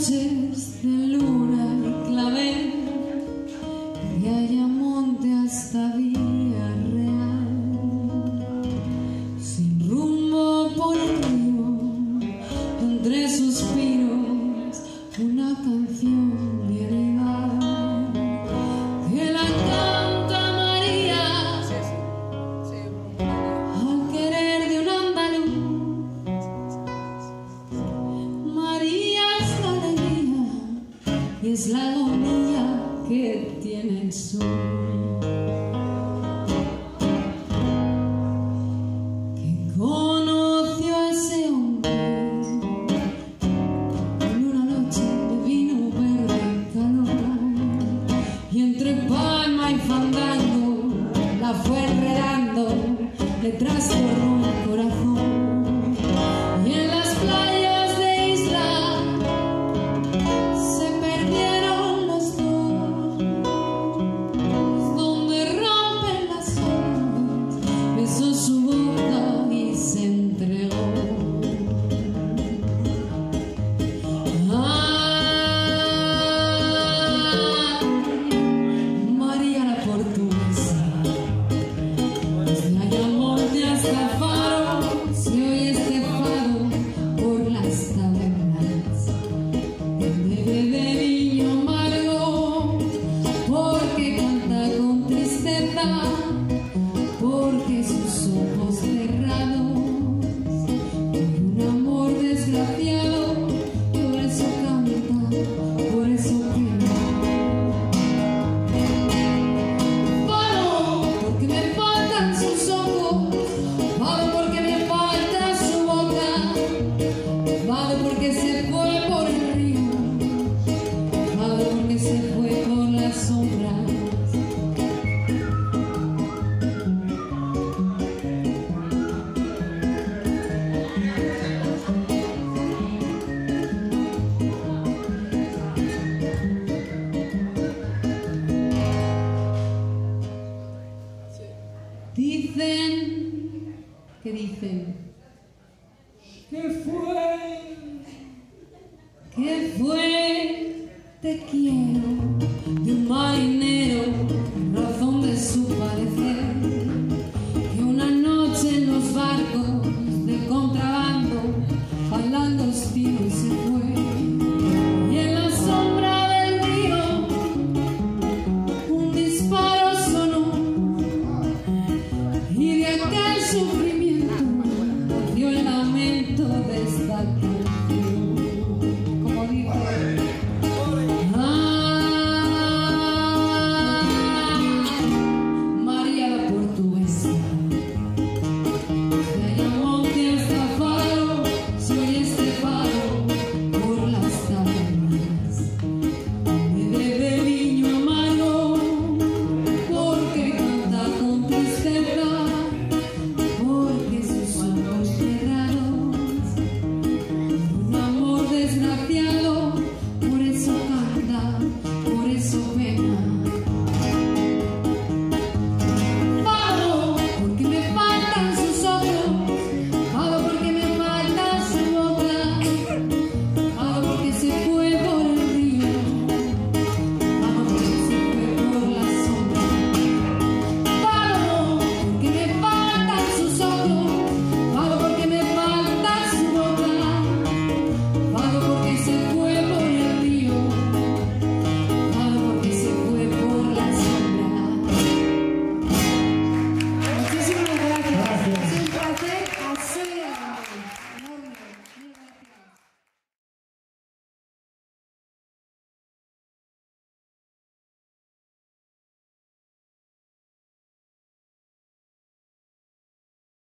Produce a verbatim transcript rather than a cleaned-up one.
noches de luna y clavel, y Ayamonte hasta Villarreal, sin rumbo por el río, entre suspiros, una canción viene y va, que la canta María, al querer de un andaluz. María es la alegría y es la agonía que tiene el sur. Que conoció a ese hombre en una noche de vino verde y calor, y entre palma y fandango la fue enredando, le trastornó el corazón, y en las playas de Isla se perdieron los dos, donde rompen las olas, besó su boca y se entregó. Ay, María la portuguesa, desde Ayamonte hasta Faro se oye este fado por las tabernas, donde bebe niño amargo, porque canta con tristeza, porque sus ojos cerrados por un amor desgraciado, por eso canta, por eso quema. Fado porque me faltan sus ojos, fado porque me falta su boca, fado porque se fue por el río, fado porque se fue por las sombras. Dicen, ¿qué dicen? ¿Qué fue? ¿Qué fue? Te quiero de un marinero.